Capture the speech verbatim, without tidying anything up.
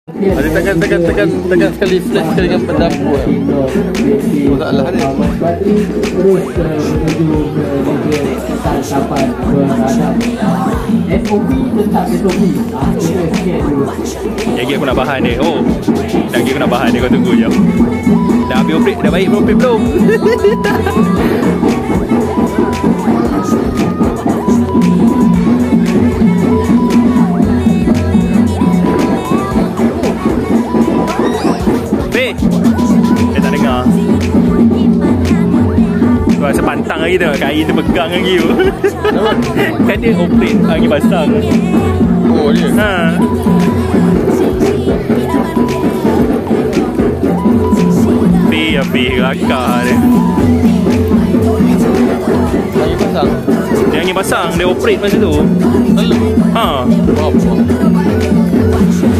Ada tekan tekan tekan tekan sekali flash sekali dengan pendapur. Masalah ni. Terus menuju ke tangkapan beradab. S O P tetap S O P. Ah, kita sikit dulu. Lagi aku nak bahan dia. Oh. Lagi aku nak bahan dia, kau tunggu je. Dah habis operate, dah baik operate belum? Be. Dia tak dengar. Kau rasa pantang lagi tu, kain tu pegang lagi tu. Kan dia operate angin basang. Oh dia. Ha. Be api rakar dia. Angin pasang. Dia angin basang, dia operate masa tu. Lalu. Ha. Apa?